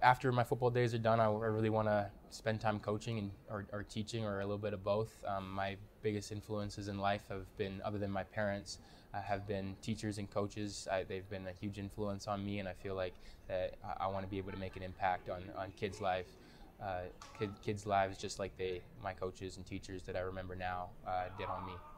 after my football days are done, I really want to spend time coaching or teaching or a little bit of both. My biggest influences in life have been, other than my parents, have been teachers and coaches. They've been a huge influence on me, and I feel like that I want to be able to make an impact on kids' lives just like my coaches and teachers that I remember now did on me.